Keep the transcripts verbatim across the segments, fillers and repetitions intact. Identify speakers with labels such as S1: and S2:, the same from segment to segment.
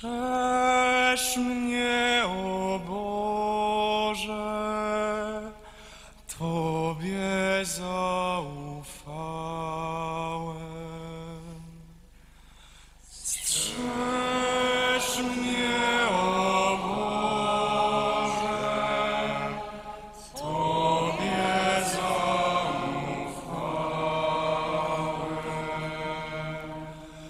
S1: Strzeż mnie, o Boże, Tobie zaufałem. Strzeż mnie, o Boże, Tobie zaufałem.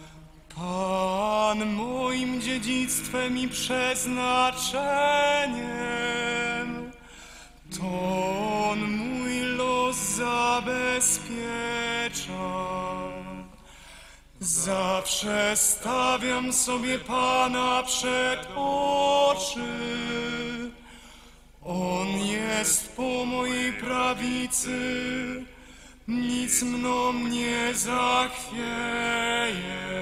S1: Pan moim dziedzictwem i przeznaczeniem, to On mój los zabezpiecza. Zawsze stawiam sobie Pana przed oczy. On jest po mojej prawicy, nic mną nie zachwieje.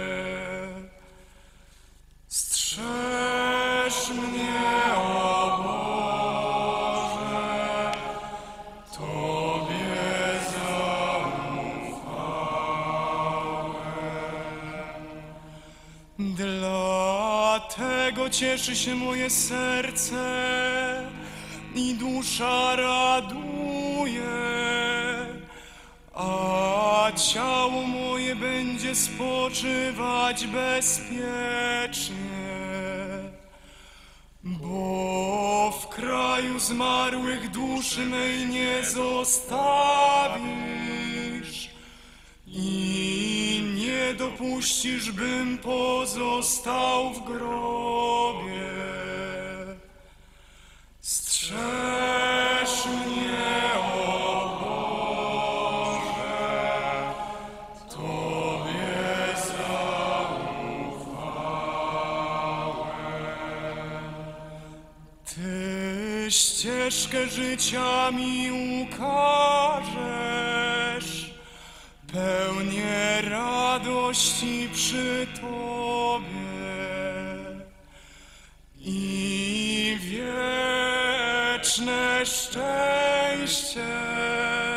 S1: Strzeż mnie, o Boże, Tobie zaufałem. Dlatego cieszy się moje serce i dusza raduje, a ciało moje będzie spoczywać bezpiecznie. Bo w kraju zmarłych duszy mej nie zostawisz i nie dopuścisz, bym pozostał w grobie. Strzeż mnie, o Boże, Tobie zaufałem. Ty ścieżkę życia mi ukażesz, pełnię radości przy Tobie i wieczne szczęście